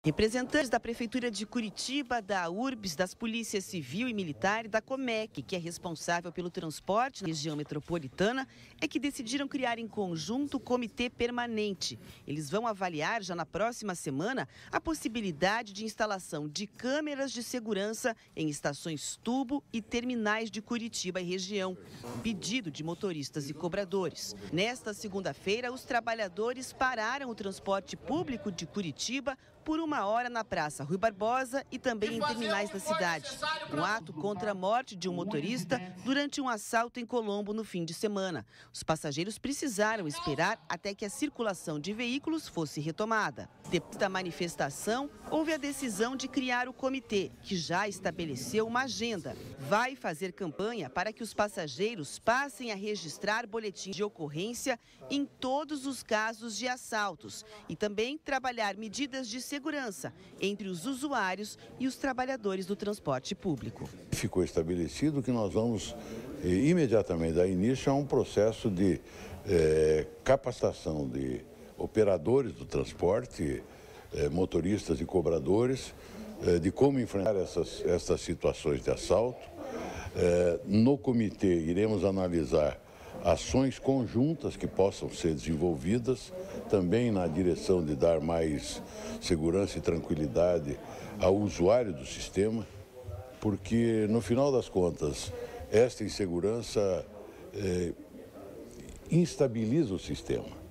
Representantes da Prefeitura de Curitiba, da URBS, das Polícias Civil e Militar e da Comec, que é responsável pelo transporte na região metropolitana, é que decidiram criar em conjunto o Comitê Permanente. Eles vão avaliar já na próxima semana a possibilidade de instalação de câmeras de segurança em estações tubo e terminais de Curitiba e região. Pedido de motoristas e cobradores. Nesta segunda-feira, os trabalhadores pararam o transporte público de Curitiba por 1 hora na Praça Rui Barbosa e também em terminais da cidade. Um ato contra a morte de um motorista durante um assalto em Colombo no fim de semana. Os passageiros precisaram esperar até que a circulação de veículos fosse retomada. Depois da manifestação, houve a decisão de criar o comitê, que já estabeleceu uma agenda. Vai fazer campanha para que os passageiros passem a registrar boletins de ocorrência em todos os casos de assaltos e também trabalhar medidas de segurança entre os usuários e os trabalhadores do transporte público. Ficou estabelecido que nós vamos imediatamente dar início a um processo de capacitação de operadores do transporte, motoristas e cobradores, de como enfrentar essas situações de assalto. No comitê iremos analisar ações conjuntas que possam ser desenvolvidas, também na direção de dar mais segurança e tranquilidade ao usuário do sistema, porque, no final das contas, esta insegurança instabiliza o sistema.